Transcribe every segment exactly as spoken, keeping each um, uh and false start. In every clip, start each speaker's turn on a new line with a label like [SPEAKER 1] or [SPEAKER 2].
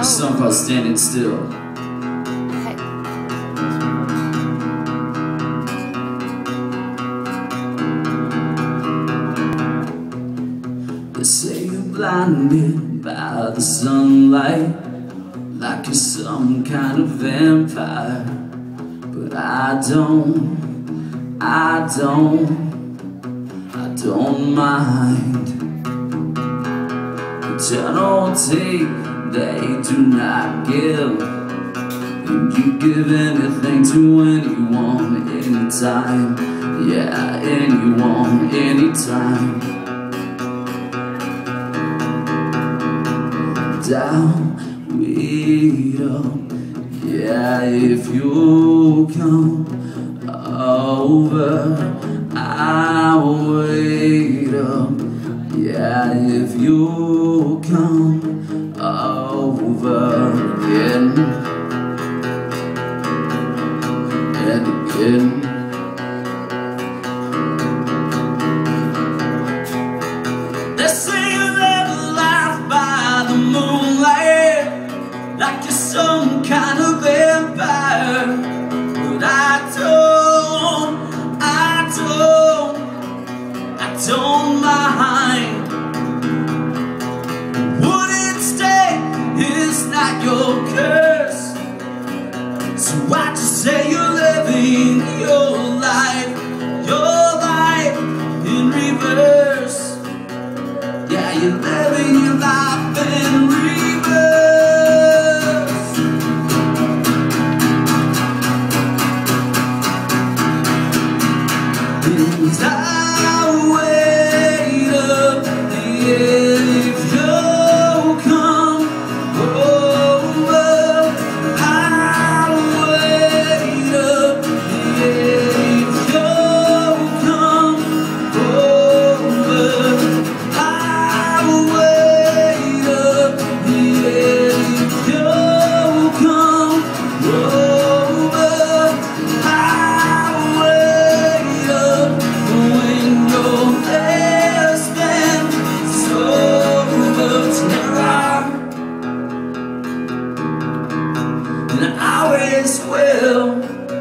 [SPEAKER 1] A song called Standing Still.
[SPEAKER 2] Okay.
[SPEAKER 1] They say you're blinded by the sunlight, like you're some kind of vampire. But I don't, I don't, I don't mind. Eternal take, they do not give, and you give anything to anyone, anytime. Yeah, anyone, anytime. Down, wait up, yeah, if you come over, I'll wait up, yeah, if you come over again and again. They say you live life by the moonlight, like you're some kind of vampire. But I don't, I don't, I don't mind. Wouldn't stay, it's not your curse. So I just say you're living your life, your life in reverse. Yeah, you're living your life in reverse. And I wait up, if you come over, I'll wait up, if you come over, I'll wait up, if you come over, I'll wait up when you're less than sober terror. And I always will.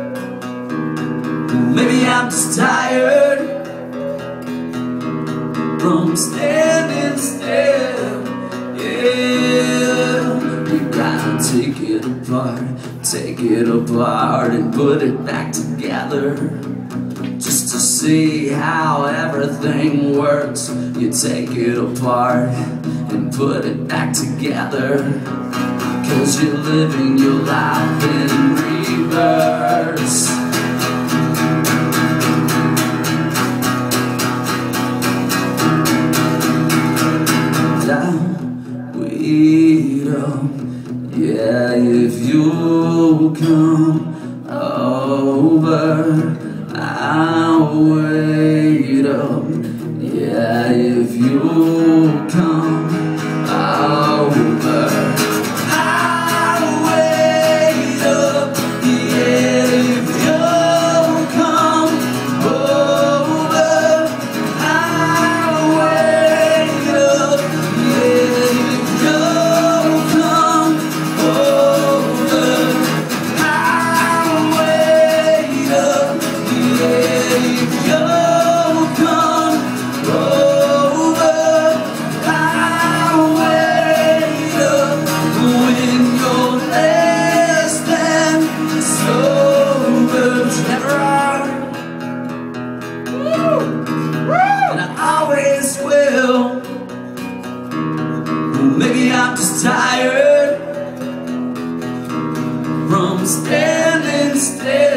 [SPEAKER 1] Maybe I'm just tired from standing still. Yeah, you gotta take it apart, take it apart and put it back together, just to see how everything works. You take it apart and put it back together, 'cause you're living your life in reverse. Down, wait up, yeah, if you come over, I'll wait up, yeah, if you come over, I'll wait up, yeah, if you come over, I'll wait up, yeah, if you come over, I'll wait up, yeah, if you come over, I'll wait up when you're less than sober terror. And I always will. Maybe I'm just tired from standing still.